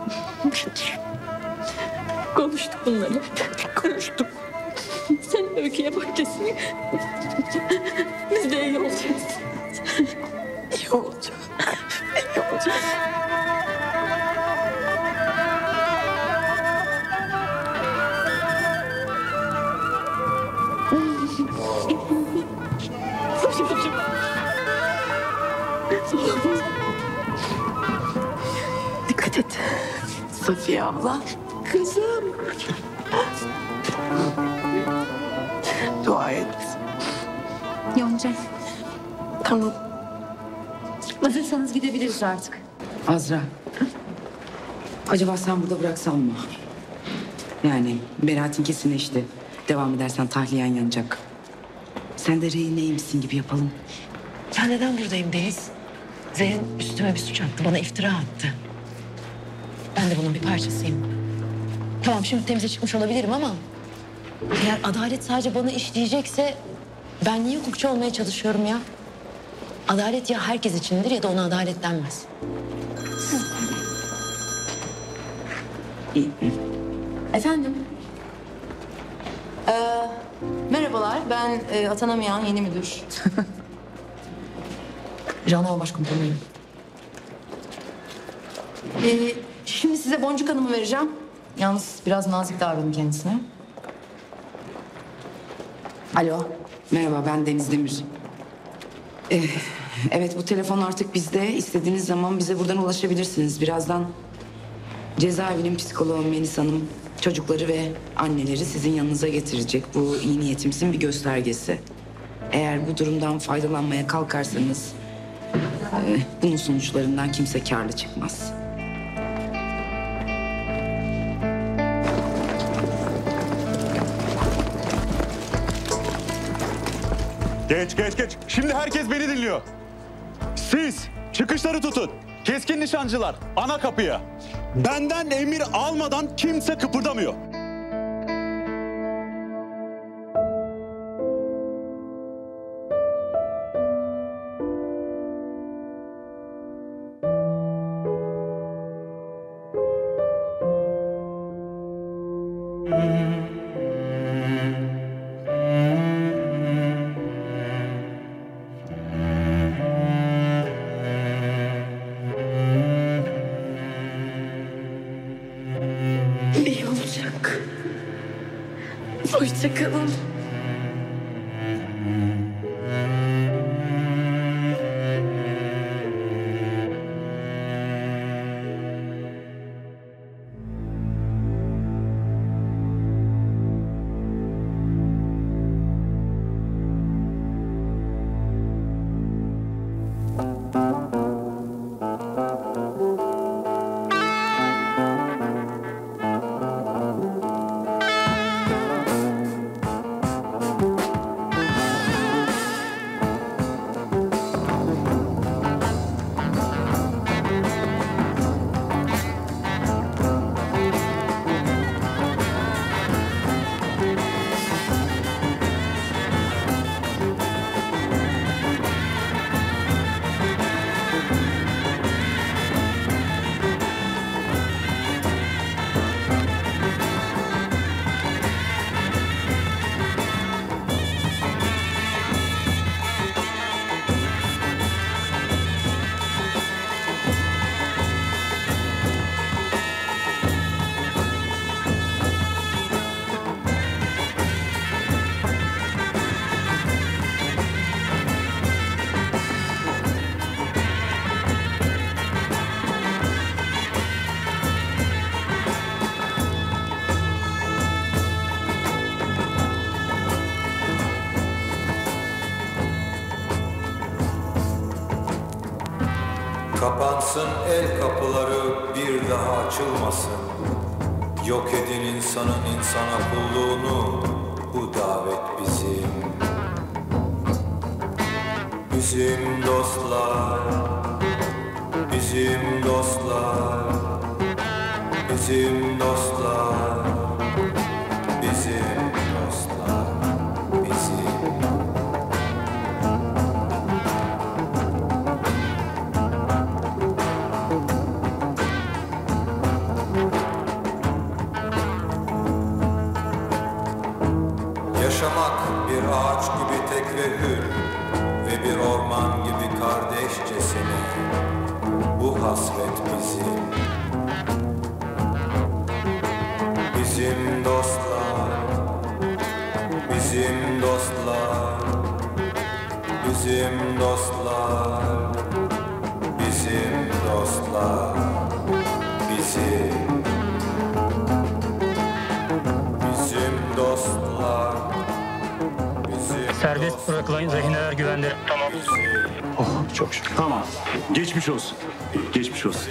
Konuştuk bunları. Konuştuk. Sen Öykü'ye bakacaksın. Biz de iyi olacağız. İyi olacak. İyi olacak. Dikkat et. Safiye abla. Kızım. Dua et. Yonca. Tamam. Hazırsanız gidebiliriz artık. Azra. Acaba sen burada bıraksan mı? Yani Berat'in kesinleşti. Devam edersen tahliyen yanacak. Sen de rehineymişsin gibi yapalım. Ya neden buradayım Deniz? Zerrin üstüme bir suç attı, bana iftira attı. Ben de bunun bir parçasıyım. Tamam şimdi temize çıkmış olabilirim ama... eğer adalet sadece bana işleyecekse... ben niye hukukçu olmaya çalışıyorum ya? Adalet ya herkes içindir ya da ona adalet denmez. Efendim? Merhabalar, ben atanamayan yeni müdür. Jandarma Başkomutanıyım. Şimdi size Boncuk Hanım'ı vereceğim. Yalnız biraz nazik davranın kendisine. Alo. Merhaba, ben Deniz Demir. Evet, bu telefon artık bizde. İstediğiniz zaman bize buradan ulaşabilirsiniz. Birazdan cezaevinin psikoloğu Melis Hanım çocukları ve anneleri sizin yanınıza getirecek. Bu iyi niyetimizin bir göstergesi. Eğer bu durumdan faydalanmaya kalkarsanız... bunun sonuçlarından kimse kârlı çıkmaz. Geç. Şimdi herkes beni dinliyor. Siz çıkışları tutun. Keskin nişancılar ana kapıya. Benden emir almadan kimse kıpırdamıyor. İyi olacak. Hoşça kalın. Kapansın el kapıları, bir daha açılmasın. Yok edin insanın insana kulluğunu, bu davet bizim. Bizim dostlar, bizim dostlar, bizim dostlar, bizim dostlar, bizim. Yaşamak bir ağaç gibi tek ve hür ve bir orman gibi kardeşçesine. Bu hasret bizim. Bizim dostlar, bizim dostlar, bizim dostlar, bizim dostlar, bizim. Bizim dostlar. Serbest bırakılan rehineler güvende. Tamam. Oh çok şükür. Tamam. Geçmiş olsun. Geçmiş olsun.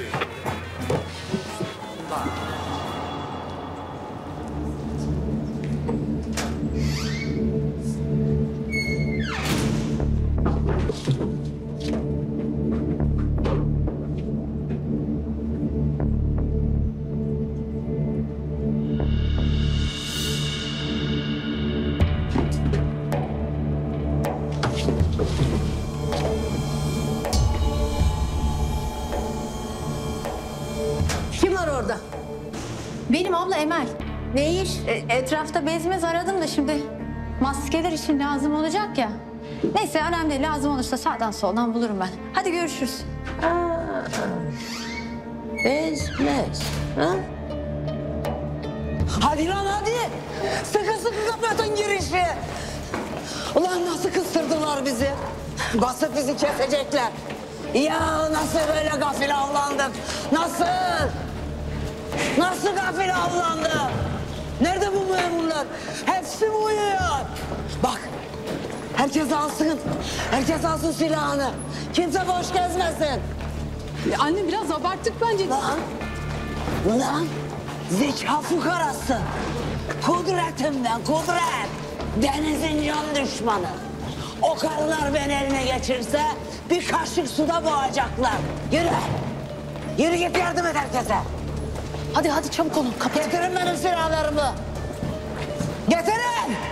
Kim var orada? Benim abla Emel. Ne iş? Etrafta bezmez aradım da şimdi maskeler için lazım olacak ya. Neyse önemli değil, lazım olursa sağdan soldan bulurum ben. Hadi görüşürüz. Bezmez. Ha? Hadi lan hadi. Sıkı sıkı kapatın girişi. Ulan nasıl kıstırdılar bizi? Basıp bizi kesecekler. Ya nasıl böyle gafil avlandık? Nasıl? Nasıl gafil avlandık? Nerede bu memurlar? Hepsi mi uyuyor? Bak, herkes alsın. Herkes alsın silahını. Kimse boş gezmesin. Anne biraz abarttık bence. Lan zeka fukarası. Kudretimden kudret. Denizin can düşmanı. O karılar beni eline geçirse bir kaşık suda boğacaklar. Yürü. Yürü git yardım et herkese. Hadi hadi çabuk olun. Kapat. Getirin benim silahlarımı. Getirin.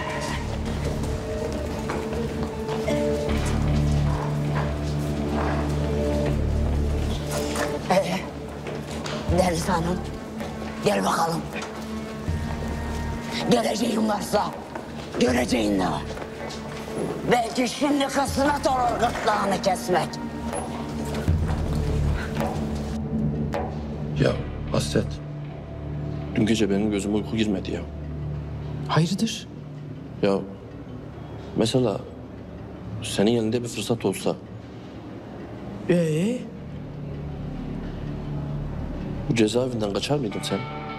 Deniz Hanım, gel bakalım. Geleceğin varsa, göreceğin ne var? Belki şimdi kısmet olur gırtlağını kesmek. Ya Hasret, dün gece benim gözüme uyku girmedi ya. Hayırdır? Ya mesela senin yanında bir fırsat olsa... Bu cezaevinden kaçar mıydın sen?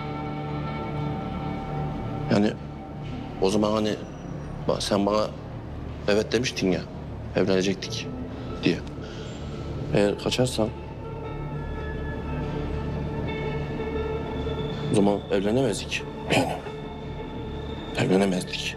Yani o zaman hani sen bana evet demiştin ya, evlenecektik diye. Eğer kaçarsan o zaman evlenemezdik. Yani evlenemezdik.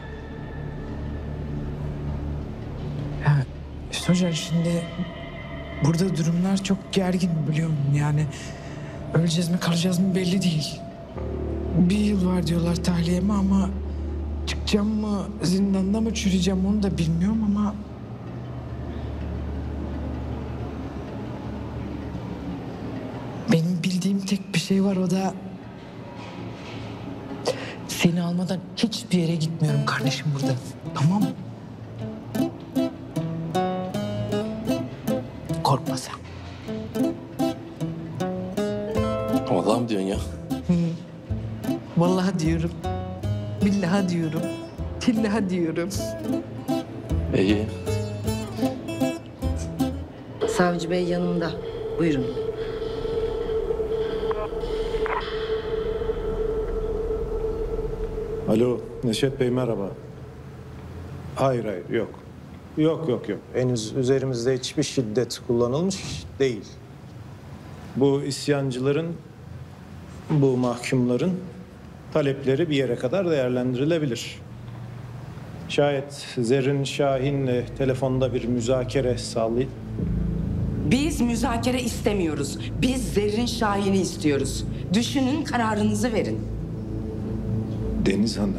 Ya işte hocam şimdi burada durumlar çok gergin biliyor musun? Yani öleceğiz mi kalacağız mı belli değil. Bir yıl var diyorlar tahliyeme ama çıkacağım mı zindanda mı çürüyeceğim onu da bilmiyorum ama... Benim bildiğim tek bir şey var, o da... Seni almadan hiçbir yere gitmiyorum kardeşim burada. Tamam mı? Korkma sen. Vallahi mi diyorsun ya? Vallahi diyorum. Billahi diyorum. Tillahi diyorum. İyi. Savcı Bey yanında. Buyurun. Alo, Neşet Bey merhaba. Hayır, yok. Yok. Henüz üzerimizde hiçbir şiddet kullanılmış değil. Bu isyancıların, bu mahkumların talepleri bir yere kadar değerlendirilebilir. Şayet Zerrin Şahin'le telefonda bir müzakere sağlayıp... Biz müzakere istemiyoruz. Biz Zerrin Şahin'i istiyoruz. Düşünün, kararınızı verin. Deniz Hanım.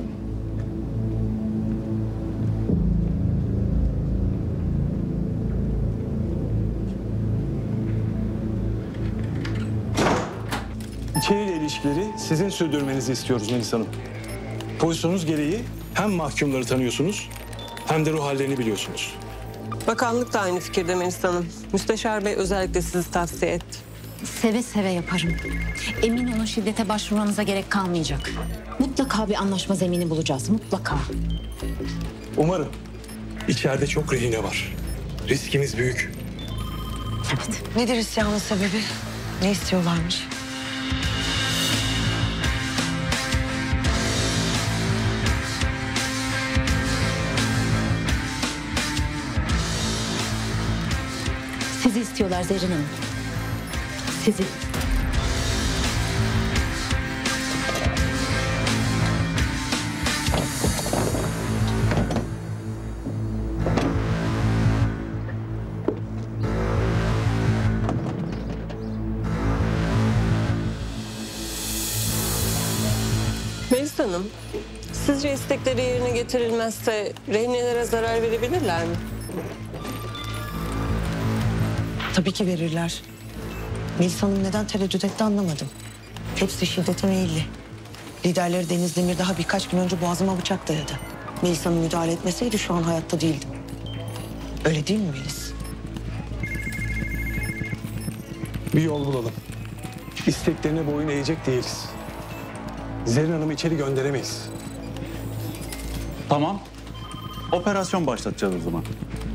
İçeriyle ilişkileri sizin sürdürmenizi istiyoruz Melis Hanım. Pozisyonunuz gereği hem mahkumları tanıyorsunuz hem de ruh hallerini biliyorsunuz. Bakanlık da aynı fikirde Melis Hanım. Müsteşar Bey özellikle sizi tavsiye etti. Seve seve yaparım. Emin olun şiddete başvurmanıza gerek kalmayacak. Mutlaka bir anlaşma zemini bulacağız, mutlaka. Umarım. İçeride çok rehine var. Riskimiz büyük. Evet. Nedir isyanın sebebi? Ne istiyorlarmış? Sizi istiyorlar Zerrin Hanım. Sizi. Melis Hanım, sizce istekleri yerine getirilmezse rehinelere zarar verebilirler mi? Tabii ki verirler. Melis Hanım neden tereddüt etti anlamadım. Hepsi şiddete meyilli. Liderleri Deniz Demir daha birkaç gün önce boğazıma bıçak dayadı. Melis Hanım müdahale etmeseydi şu an hayatta değildim. Öyle değil mi Melis? Bir yol bulalım. İsteklerine boyun eğecek değiliz. Zerrin Hanım'ı içeri gönderemeyiz. Tamam. Operasyon başlatacağız o zaman.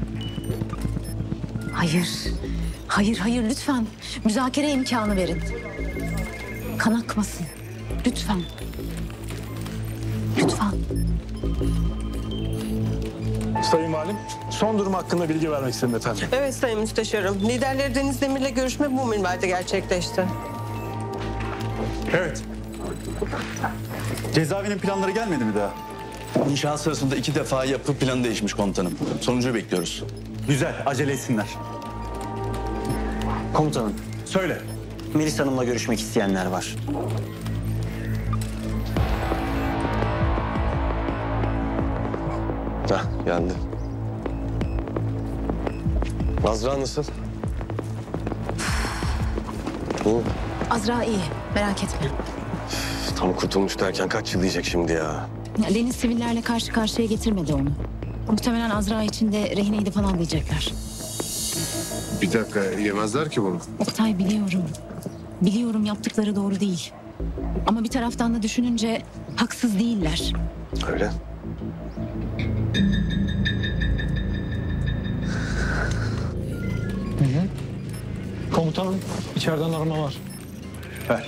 Hayır. Hayır lütfen. Müzakere imkanı verin. Kan akmasın. Lütfen. Lütfen. Sayın Valim, son durum hakkında bilgi vermek istedim efendim. Evet Sayın Müsteşarım. Liderleri Deniz Demir'le görüşme bu minvalde gerçekleşti. Evet. Cezaevinin planları gelmedi mi daha? İnşaat sırasında 2 defa yapı planı değişmiş komutanım. Sonucu bekliyoruz. Güzel, acele etsinler. Komutanım, Söyle. Melis Hanım'la görüşmek isteyenler var. Hah, geldi. Azra nasıl? İyi mi? Azra iyi. Merak etme. Tam kurtulmuş derken kaç yıl yiyecek şimdi ya? Deniz sivillerle karşı karşıya getirmedi onu. Muhtemelen Azra için de rehineydi falan diyecekler. Bir dakika, yemezler ki bunu. Oktay biliyorum. Biliyorum yaptıkları doğru değil. Ama bir taraftan da düşününce haksız değiller. Öyle. Komutanım, içeriden arama var. Ver.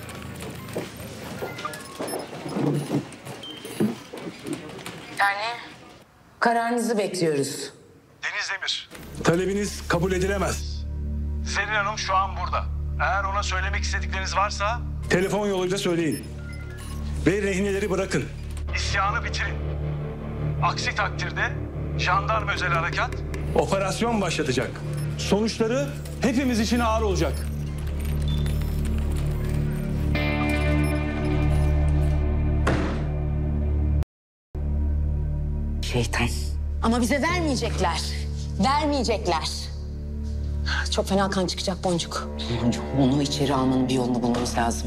Kararınızı bekliyoruz. Deniz Demir. Talebiniz kabul edilemez. Zerrin Hanım şu an burada. Eğer ona söylemek istedikleriniz varsa... Telefon yoluyla söyleyin. Ve rehineleri bırakın. İsyanı bitirin. Aksi takdirde jandarma özel harekat operasyon başlatacak. Sonuçları hepimiz için ağır olacak. Şeytan. Ama bize vermeyecekler. Vermeyecekler. Çok fena kan çıkacak Boncuk. Boncuk, onu içeri almanın bir yolunu bulmamız lazım.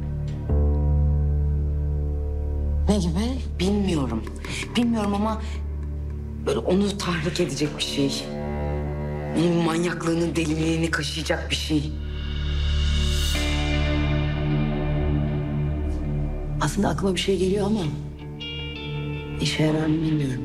Ne gibi? Bilmiyorum. Bilmiyorum ama böyle onu tahrik edecek bir şey. Onun manyaklığını, deliliğini kaşıyacak bir şey. Aslında aklıma bir şey geliyor ama işe yarar mı bilmiyorum.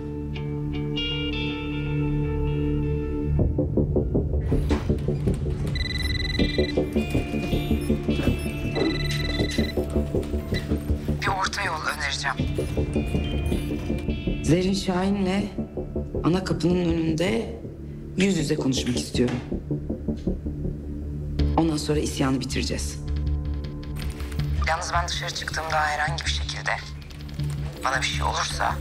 Bir orta yol önereceğim. Zerrin Şahin'le ana kapının önünde yüz yüze konuşmak istiyorum. Ondan sonra isyanı bitireceğiz. Yalnız ben dışarı çıktığımda herhangi bir şekilde bana bir şey olursa...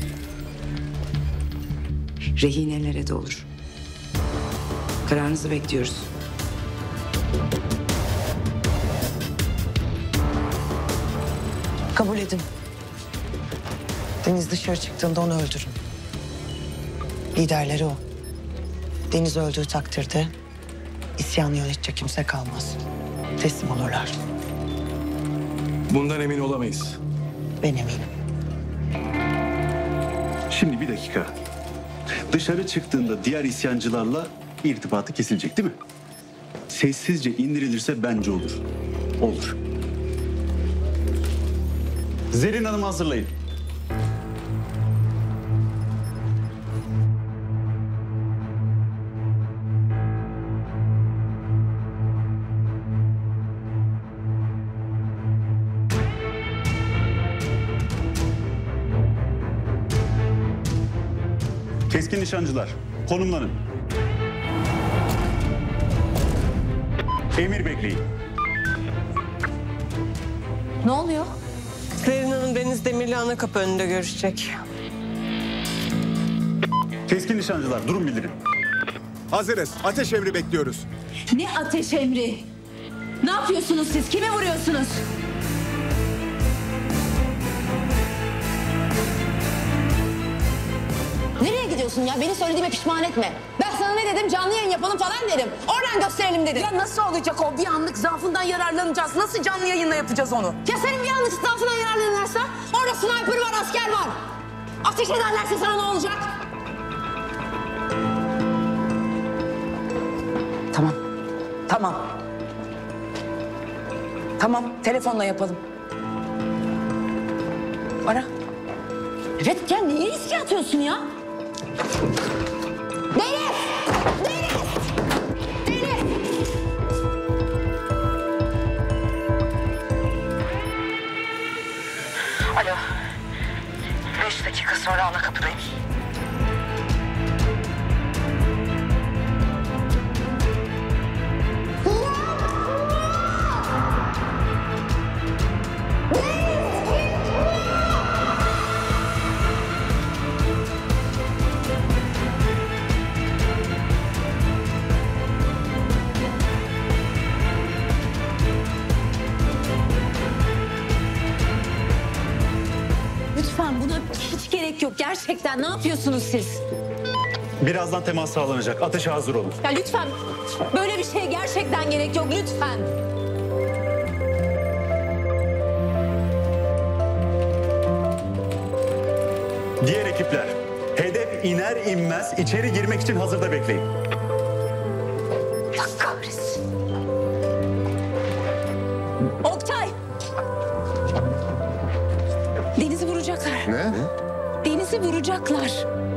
Rehinelere de olur. Kararınızı bekliyoruz. Kabul edin. Deniz dışarı çıktığında onu öldürün. Liderleri o. Deniz öldüğü takdirde isyanı yönetecek kimse kalmaz. Teslim olurlar. Bundan emin olamayız. Ben eminim. Şimdi bir dakika. Dışarı çıktığında diğer isyancılarla irtibatı kesilecek değil mi? Sessizce indirilirse bence olur. Olur. Zerrin Hanım'ı hazırlayın. Keskin nişancılar, konumlanın. Emir bekleyin. Ne oluyor? Zerrin Hanım Deniz Demir'le ana kapı önünde görüşecek. Keskin nişancılar, durum bildirin. Hazırız. Ateş emri bekliyoruz. Ne ateş emri? Ne yapıyorsunuz siz? Kime vuruyorsunuz? Nereye gidiyorsun ya? Beni söylediğime pişman etme. Ben sana ne dedim? Canlı yayın yapalım falan dedim. Oradan gösterelim dedim. Ya nasıl olacak o? Bir anlık zaafından yararlanacağız. Nasıl canlı yayınla yapacağız onu? Ya senin bir anlık zaafından yararlanırlarsa orada sniper var, asker var. Ateş ederlerse sana ne olacak? Tamam. Tamam. Tamam. Telefonla yapalım. Ara. Evet ya niye riske atıyorsun ya? Deniz! Deniz! Deniz! Alo. 5 dakika sonra ana kapıdayım. Lütfen buna hiç gerek yok. Gerçekten ne yapıyorsunuz siz? Birazdan temas sağlanacak. Ateşe hazır olun. Ya lütfen böyle bir şeye gerçekten gerek yok. Lütfen. Diğer ekipler, hedef iner inmez içeri girmek için hazırda bekleyin. Allah kahretsin. Oktay. Deniz'i vuracaklar. Ne? Deniz'i vuracaklar.